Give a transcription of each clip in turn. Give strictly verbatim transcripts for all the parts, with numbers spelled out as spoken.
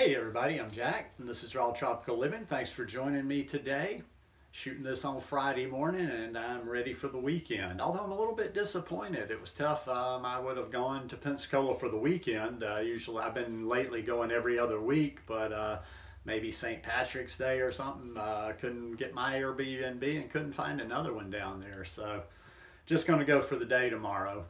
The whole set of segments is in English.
Hey everybody, I'm Jack, and this is Raw Tropical Living. Thanks for joining me today. Shooting this on Friday morning, and I'm ready for the weekend. Although I'm a little bit disappointed. It was tough. Um, I would have gone to Pensacola for the weekend. Uh, usually, I've been lately going every other week, but uh, maybe Saint Patrick's Day or something. Uh, couldn't get my Airbnb and couldn't find another one down there. So, just going to go for the day tomorrow.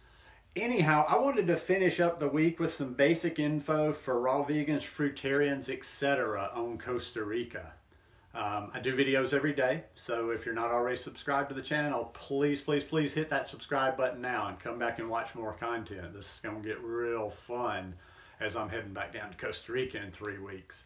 Anyhow, I wanted to finish up the week with some basic info for raw vegans, fruitarians, et cetera on Costa Rica. Um, I do videos every day, so if you're not already subscribed to the channel, please, please, please hit that subscribe button now and come back and watch more content. This is going to get real fun as I'm heading back down to Costa Rica in three weeks.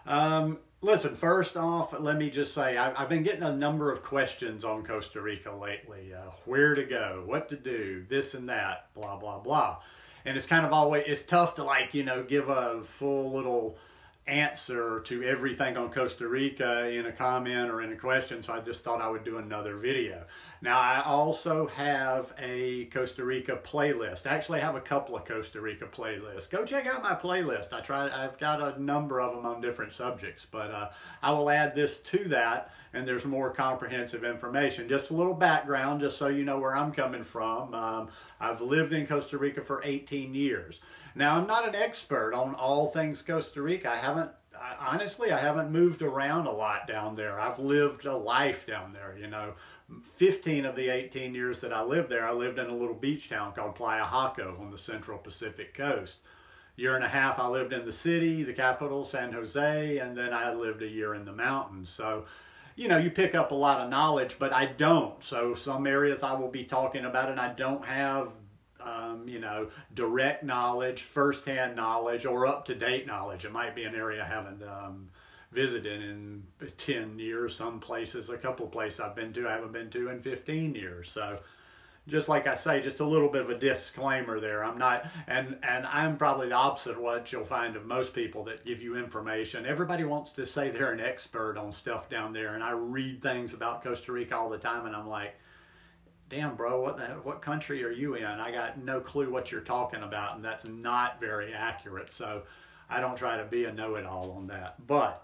Um, listen, first off, let me just say, I've, I've been getting a number of questions on Costa Rica lately. Uh, where to go, what to do, this and that, blah, blah, blah. And it's kind of always, it's tough to like, you know, give a full little answer to everything on Costa Rica in a comment or in a question, so I just thought I would do another video. Now, I also have a Costa Rica playlist. Actually, I have a couple of Costa Rica playlists. Go check out my playlist. I try, I've got a number of them on different subjects, but uh, I will add this to that, and there's more comprehensive information. Just a little background, just so you know where I'm coming from. Um, I've lived in Costa Rica for eighteen years. Now, I'm not an expert on all things Costa Rica. I haven't, I, honestly, I haven't moved around a lot down there. I've lived a life down there, you know. fifteen of the eighteen years that I lived there, I lived in a little beach town called Playa Jaco on the Central Pacific Coast. Year and a half I lived in the city, the capital, San Jose, and then I lived a year in the mountains. So, you know, you pick up a lot of knowledge, but I don't. So some areas I will be talking about, and I don't have Um, you know, direct knowledge, first-hand knowledge, or up-to-date knowledge. It might be an area I haven't um, visited in ten years. Some places, a couple of places I've been to, I haven't been to in fifteen years. So, just like I say, just a little bit of a disclaimer there. I'm not, and, and I'm probably the opposite of what you'll find of most people that give you information. Everybody wants to say they're an expert on stuff down there, and I read things about Costa Rica all the time, and I'm like, damn, bro, what the, what country are you in? I got no clue what you're talking about, and that's not very accurate. So I don't try to be a know-it-all on that. But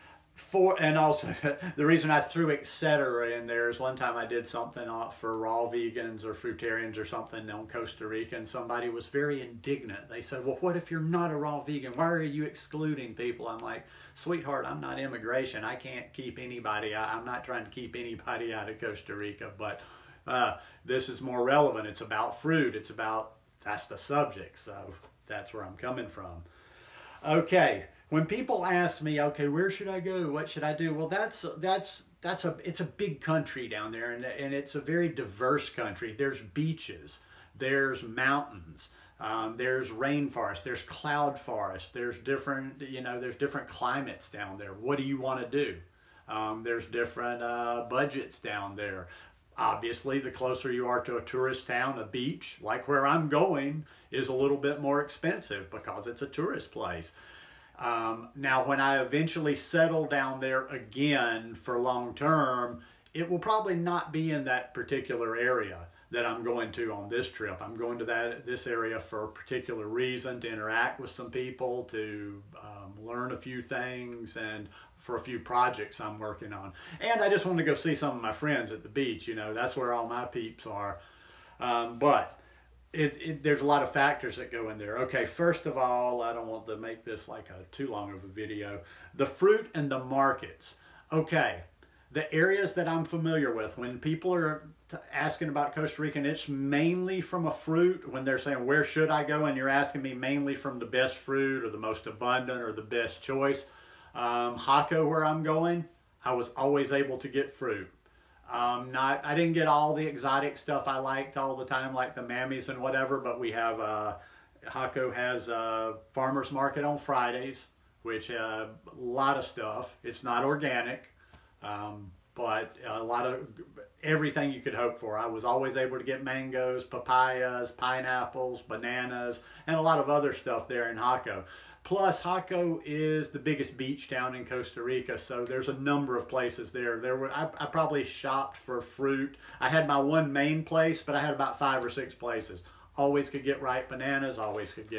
for, and also the reason I threw et cetera in there is one time I did something for raw vegans or fruitarians or something on Costa Rica, and somebody was very indignant. They said, well, what if you're not a raw vegan? Why are you excluding people? I'm like, sweetheart, I'm not immigration. I can't keep anybody out. I'm not trying to keep anybody out of Costa Rica, but Uh, this is more relevant. It's about fruit. It's about, that's the subject. So that's where I'm coming from. Okay. When people ask me, okay, where should I go? What should I do? Well, that's, that's, that's a, it's a big country down there, and, and it's a very diverse country. There's beaches, there's mountains, um, there's rainforest, there's cloud forest, there's different, you know, there's different climates down there. What do you want to do? Um, there's different uh, budgets down there. Obviously, the closer you are to a tourist town, a beach, like where I'm going, is a little bit more expensive because it's a tourist place. Um, now, when I eventually settle down there again for long term, it will probably not be in that particular area that I'm going to on this trip. I'm going to that this area for a particular reason, to interact with some people, to um, learn a few things, and for a few projects I'm working on. And I just want to go see some of my friends at the beach. You know, that's where all my peeps are. Um, but it, it, there's a lot of factors that go in there. Okay, first of all, I don't want to make this like a too long of a video. The fruit and the markets. Okay, the areas that I'm familiar with, when people are asking about Costa Rica, and it's mainly from a fruit, when they're saying, where should I go? And you're asking me mainly from the best fruit or the most abundant or the best choice. Um, Jaco, where I'm going, I was always able to get fruit. Um, not, I didn't get all the exotic stuff I liked all the time, like the mammies and whatever, but we have, uh, Jaco has a farmer's market on Fridays, which uh, a lot of stuff. It's not organic, um, but a lot of everything you could hope for. I was always able to get mangoes, papayas, pineapples, bananas, and a lot of other stuff there in Jaco. Plus, Jaco is the biggest beach town in Costa Rica, so there's a number of places there. There were I, I probably shopped for fruit. I had my one main place, but I had about five or six places. Always could get ripe bananas, always could get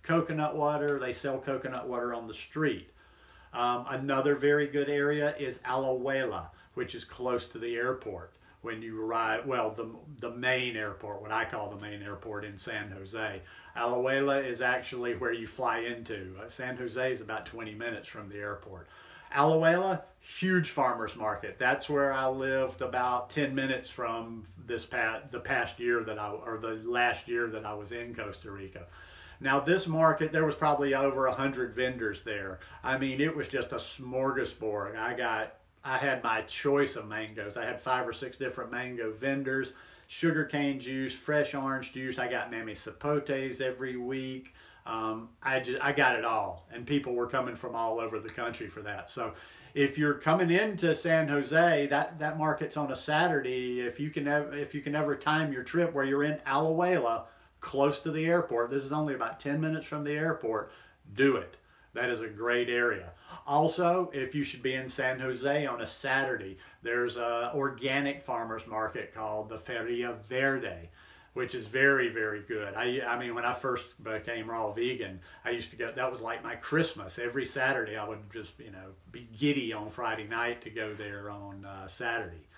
coconut water. They sell coconut water on the street. Um, another very good area is Alajuela, which is close to the airport. When you arrive, well, the, the main airport, what I call the main airport in San Jose. Alajuela is actually where you fly into. Uh, San Jose is about twenty minutes from the airport. Alajuela, huge farmers market. That's where I lived about ten minutes from this past, the past year that I, or the last year that I was in Costa Rica. Now this market, there was probably over a hundred vendors there. I mean, it was just a smorgasbord. I got, I had my choice of mangoes. I had five or six different mango vendors, sugarcane juice, fresh orange juice. I got mamey sapotes every week. Um, I just, I got it all, and people were coming from all over the country for that. So if you're coming into San Jose, that, that market's on a Saturday. If you can, if you can ever time your trip where you're in Alajuela, close to the airport, this is only about ten minutes from the airport, do it. That is a great area. Also, if you should be in San Jose on a Saturday, there's an organic farmers market called the Feria Verde, which is very, very good. I, I mean, when I first became raw vegan, I used to go, that was like my Christmas. Every Saturday, I would just, you know, be giddy on Friday night to go there on uh, Saturday.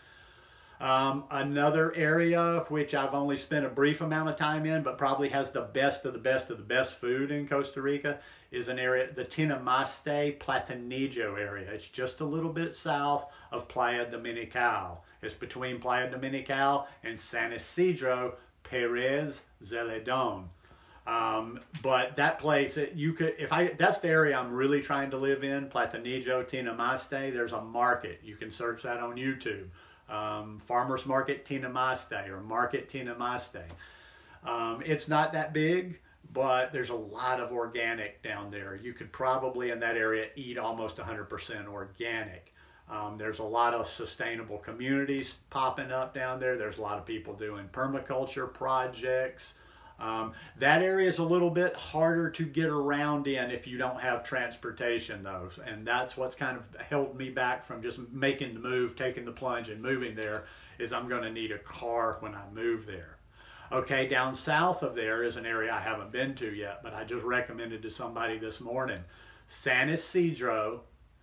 Um, another area which I've only spent a brief amount of time in, but probably has the best of the best of the best food in Costa Rica, is an area, the Tinamaste Platanillo area. It's just a little bit south of Playa Dominical. It's between Playa Dominical and San Isidro Perez Zeledon. Um, but that place, you could, if I, that's the area I'm really trying to live in, Platanillo, Tinamaste. There's a market. You can search that on YouTube. Um, Farmers Market Tinamaste or Market Tinamaste. Um, it's not that big, but there's a lot of organic down there. You could probably in that area eat almost one hundred percent organic. Um, there's a lot of sustainable communities popping up down there. There's a lot of people doing permaculture projects. Um, that area is a little bit harder to get around in if you don't have transportation though. And that's what's kind of held me back from just making the move, taking the plunge and moving there, is I'm going to need a car when I move there. Okay, down south of there is an area I haven't been to yet, but I just recommended to somebody this morning. San Isidro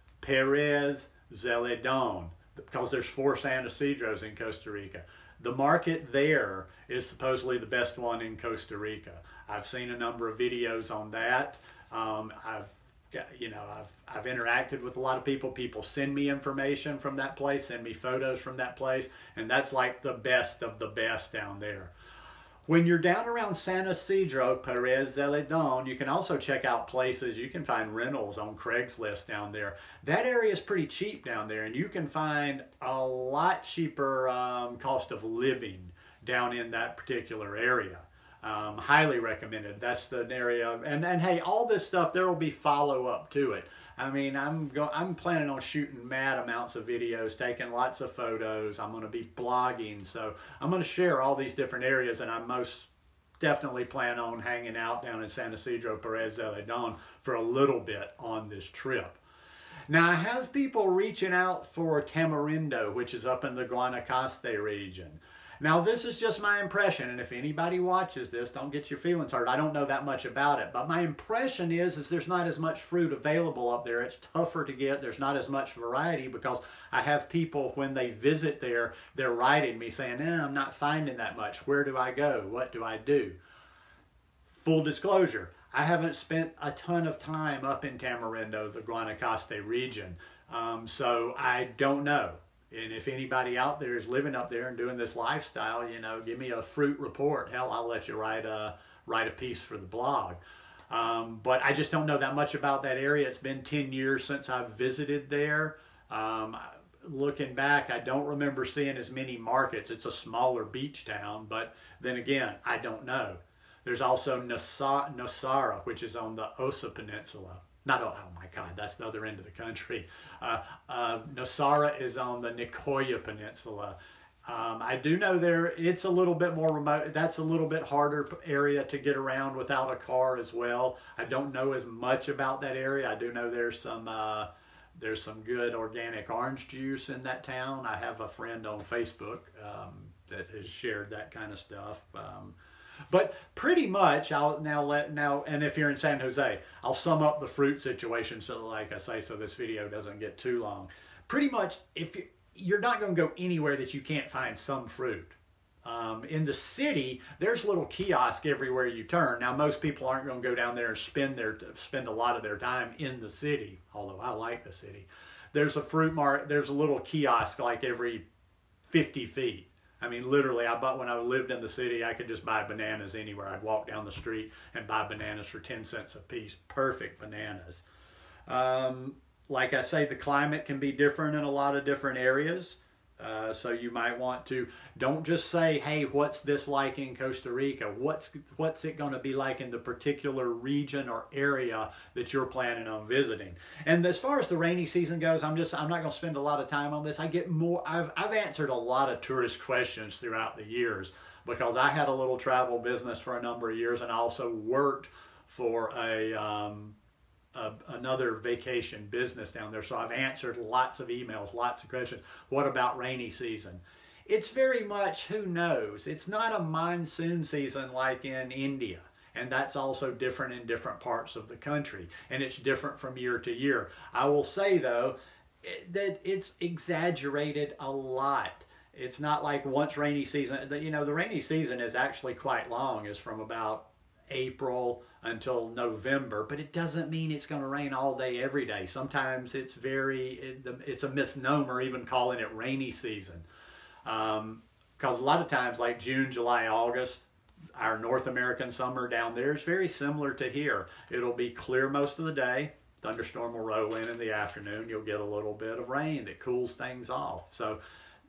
Perez Zeledon, because there's four San Isidros in Costa Rica. The market there is supposedly the best one in Costa Rica. I've seen a number of videos on that. Um, I've, you know, I've, I've interacted with a lot of people. People send me information from that place, send me photos from that place, and that's like the best of the best down there. When you're down around San Isidro, Perez Zeledon, you can also check out places. You can find rentals on Craigslist down there. That area is pretty cheap down there, and you can find a lot cheaper um, cost of living down in that particular area. Um, highly recommended. That's the area. And, and hey, all this stuff, there will be follow-up to it. I mean, I'm go I'm planning on shooting mad amounts of videos, taking lots of photos. I'm going to be blogging. So I'm going to share all these different areas, and I most definitely plan on hanging out down in San Isidro Perez Zeledon for a little bit on this trip. Now, I have people reaching out for Tamarindo, which is up in the Guanacaste region. Now, this is just my impression, and if anybody watches this, don't get your feelings hurt. I don't know that much about it, but my impression is, is there's not as much fruit available up there. It's tougher to get. There's not as much variety, because I have people, when they visit there, they're writing me saying, eh, I'm not finding that much. Where do I go? What do I do? Full disclosure, I haven't spent a ton of time up in Tamarindo, the Guanacaste region, um, so I don't know. And if anybody out there is living up there and doing this lifestyle, you know, give me a fruit report. Hell, I'll let you write a, write a piece for the blog. Um, but I just don't know that much about that area. It's been ten years since I've visited there. Um, looking back, I don't remember seeing as many markets. It's a smaller beach town, but then again, I don't know. There's also Nasa, Nosara, which is on the Osa Peninsula. Not, oh my God, that's the other end of the country. Uh, uh, Nosara is on the Nicoya Peninsula. Um, I do know there, it's a little bit more remote. That's a little bit harder area to get around without a car as well. I don't know as much about that area. I do know there's some, uh, there's some good organic orange juice in that town. I have a friend on Facebook um, that has shared that kind of stuff. Um, But pretty much, I'll now let now, and if you're in San Jose, I'll sum up the fruit situation. So, like I say, so this video doesn't get too long. Pretty much, if you, you're not going to go anywhere that you can't find some fruit. Um, in the city, there's little kiosks everywhere you turn. Now, most people aren't going to go down there and spend their spend a lot of their time in the city. Although I like the city, there's a fruit market. There's a little kiosk like every fifty feet. I mean, literally, I bought when I lived in the city, I could just buy bananas anywhere. I'd walk down the street and buy bananas for ten cents a piece. Perfect bananas. Um, like I say, the climate can be different in a lot of different areas. Uh, so you might want to, don't just say, hey, what's this like in Costa Rica? What's, what's it going to be like in the particular region or area that you're planning on visiting? And as far as the rainy season goes, I'm just, I'm not going to spend a lot of time on this. I get more, I've, I've answered a lot of tourist questions throughout the years because I had a little travel business for a number of years and I also worked for a, um, Uh, another vacation business down there. So I've answered lots of emails, lots of questions. What about rainy season? It's very much who knows. It's not a monsoon season like in India. And that's also different in different parts of the country. And it's different from year to year. I will say though, it, that it's exaggerated a lot. It's not like once rainy season, you know, the rainy season is actually quite long. It's from about April until November, but it doesn't mean it's going to rain all day every day. Sometimes it's very, it, it's a misnomer even calling it rainy season. Um, because a lot of times like June, July, August, our North American summer down there is very similar to here. It'll be clear most of the day. Thunderstorm will roll in in the afternoon. You'll get a little bit of rain that cools things off. So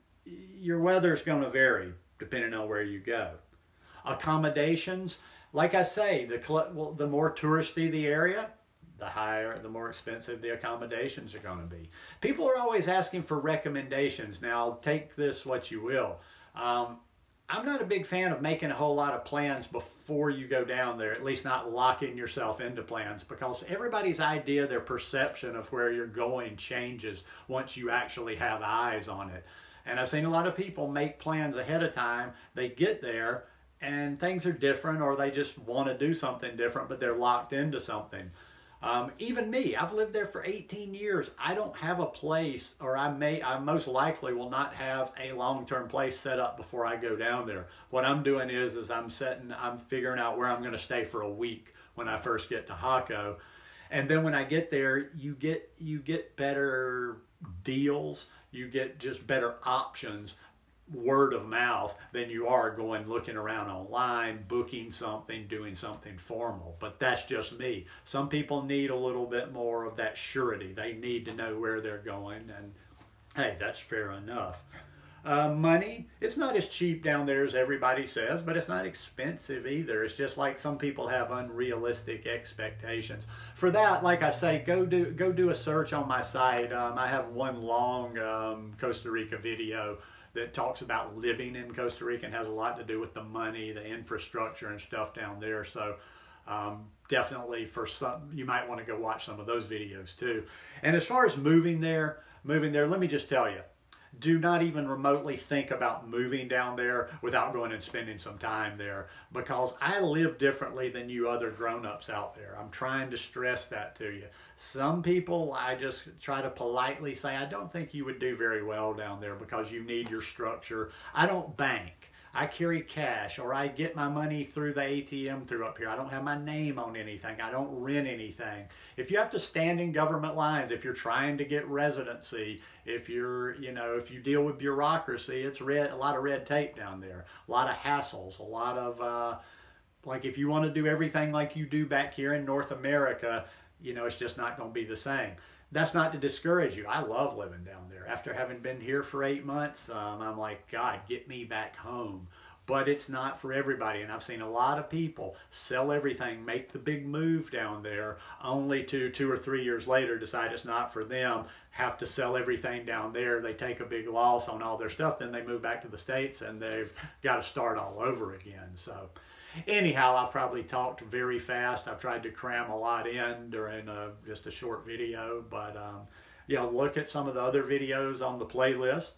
your weather is going to vary depending on where you go. Accommodations, like I say, the, well, the more touristy the area, the higher, the more expensive the accommodations are going to be. People are always asking for recommendations. Now, take this what you will. Um, I'm not a big fan of making a whole lot of plans before you go down there, at least not locking yourself into plans, because everybody's idea, their perception of where you're going changes once you actually have eyes on it. And I've seen a lot of people make plans ahead of time. They get there, and things are different, or they just want to do something different, but they're locked into something. Um, even me, I've lived there for eighteen years. I don't have a place, or I may, I most likely will not have a long-term place set up before I go down there. What I'm doing is, is I'm setting, I'm figuring out where I'm going to stay for a week when I first get to Jaco. And then when I get there, you get, you get better deals, you get just better options, word of mouth, than you are going looking around online, booking something, doing something formal. But that's just me. Some people need a little bit more of that surety. They need to know where they're going, and hey, that's fair enough. Uh, money, it's not as cheap down there as everybody says, but it's not expensive either. It's just like some people have unrealistic expectations. For that, like I say, go do, go do a search on my site. Um, I have one long um, Costa Rica video that talks about living in Costa Rica and has a lot to do with the money, the infrastructure and stuff down there. So um, definitely for some, you might want to go watch some of those videos too. And as far as moving there, moving there, let me just tell you, do not even remotely think about moving down there without going and spending some time there, because I live differently than you other grown-ups out there. I'm trying to stress that to you. Some people, I just try to politely say, I don't think you would do very well down there because you need your structure. I don't bank. I carry cash, or I get my money through the A T M through up here. I don't have my name on anything. I don't rent anything. If you have to stand in government lines, if you're trying to get residency, if you're, you know, if you deal with bureaucracy, it's red, a lot of red tape down there, a lot of hassles, a lot of, uh, like if you want to do everything like you do back here in North America, you know, it's just not going to be the same. That's not to discourage you. I love living down there. After having been here for eight months, um, I'm like, God, get me back home. But it's not for everybody. And I've seen a lot of people sell everything, make the big move down there, only to two or three years later decide it's not for them, have to sell everything down there. They take a big loss on all their stuff. Then they move back to the States and they've got to start all over again. So anyhow, I've probably talked very fast. I've tried to cram a lot in during a, just a short video, but um, yeah, look at some of the other videos on the playlist.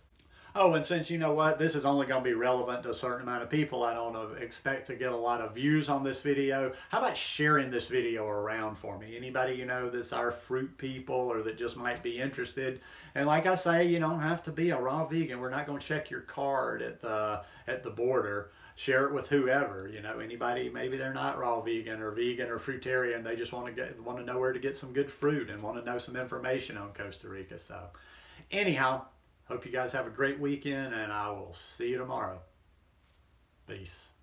Oh, and since you know what, this is only going to be relevant to a certain amount of people, I don't uh, expect to get a lot of views on this video. How about sharing this video around for me? Anybody you know that's our fruit people or that just might be interested? And like I say, you don't have to be a raw vegan. We're not going to check your card at the at the border. Share it with whoever, you know, anybody, maybe they're not raw vegan or vegan or fruitarian. They just want to get want to know where to get some good fruit and want to know some information on Costa Rica. So anyhow, hope you guys have a great weekend, and I will see you tomorrow. Peace.